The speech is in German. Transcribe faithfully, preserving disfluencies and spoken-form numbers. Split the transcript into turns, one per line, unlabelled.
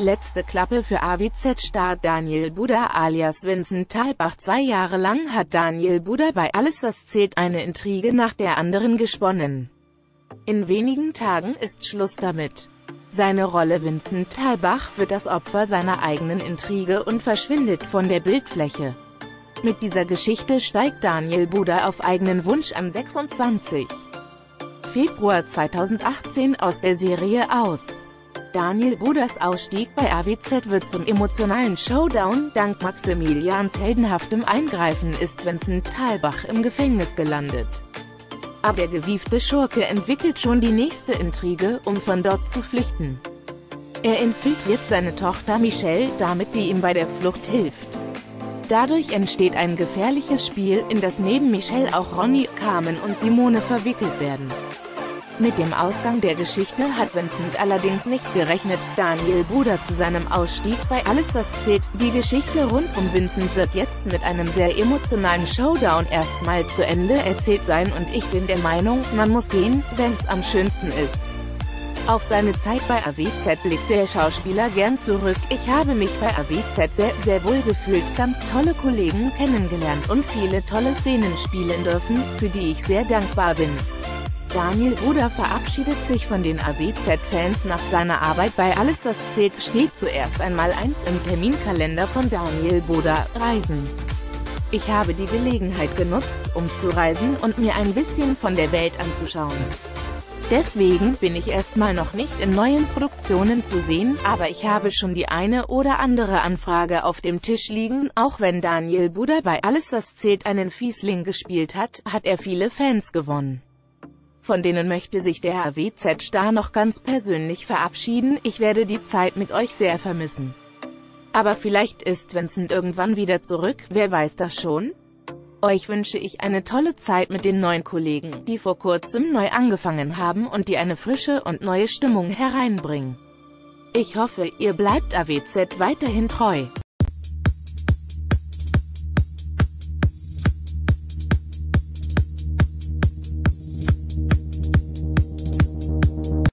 Letzte Klappe für A W Z-Star Daniel Buder alias Vincent Thalbach. Zwei Jahre lang hat Daniel Buder bei Alles was zählt eine Intrige nach der anderen gesponnen. In wenigen Tagen ist Schluss damit. Seine Rolle Vincent Thalbach wird das Opfer seiner eigenen Intrige und verschwindet von der Bildfläche. Mit dieser Geschichte steigt Daniel Buder auf eigenen Wunsch am sechsundzwanzigsten Februar zweitausendachtzehn aus der Serie aus. Daniel Buders Ausstieg bei A W Z wird zum emotionalen Showdown. Dank Maximilians heldenhaftem Eingreifen ist Vincent Thalbach im Gefängnis gelandet. Aber der gewiefte Schurke entwickelt schon die nächste Intrige, um von dort zu flüchten. Er infiltriert seine Tochter Michelle, damit die ihm bei der Flucht hilft. Dadurch entsteht ein gefährliches Spiel, in das neben Michelle auch Ronny, Carmen und Simone verwickelt werden. Mit dem Ausgang der Geschichte hat Vincent allerdings nicht gerechnet. Daniel Buder zu seinem Ausstieg bei Alles was zählt. Die Geschichte rund um Vincent wird jetzt mit einem sehr emotionalen Showdown erstmal zu Ende erzählt sein und ich bin der Meinung, man muss gehen, wenn's am schönsten ist. Auf seine Zeit bei A W Z blickt der Schauspieler gern zurück. Ich habe mich bei A W Z sehr, sehr wohl gefühlt, ganz tolle Kollegen kennengelernt und viele tolle Szenen spielen dürfen, für die ich sehr dankbar bin. Daniel Buder verabschiedet sich von den A W Z-Fans nach seiner Arbeit bei Alles was zählt. Steht zuerst einmal eins im Terminkalender von Daniel Buder: Reisen. Ich habe die Gelegenheit genutzt, um zu reisen und mir ein bisschen von der Welt anzuschauen. Deswegen bin ich erstmal noch nicht in neuen Produktionen zu sehen, aber ich habe schon die eine oder andere Anfrage auf dem Tisch liegen. Auch wenn Daniel Buder bei Alles was zählt einen Fiesling gespielt hat, hat er viele Fans gewonnen. Von denen möchte sich der A W Z-Star noch ganz persönlich verabschieden. Ich werde die Zeit mit euch sehr vermissen. Aber vielleicht ist Vincent irgendwann wieder zurück, wer weiß das schon? Euch wünsche ich eine tolle Zeit mit den neuen Kollegen, die vor kurzem neu angefangen haben und die eine frische und neue Stimmung hereinbringen. Ich hoffe, ihr bleibt A W Z weiterhin treu.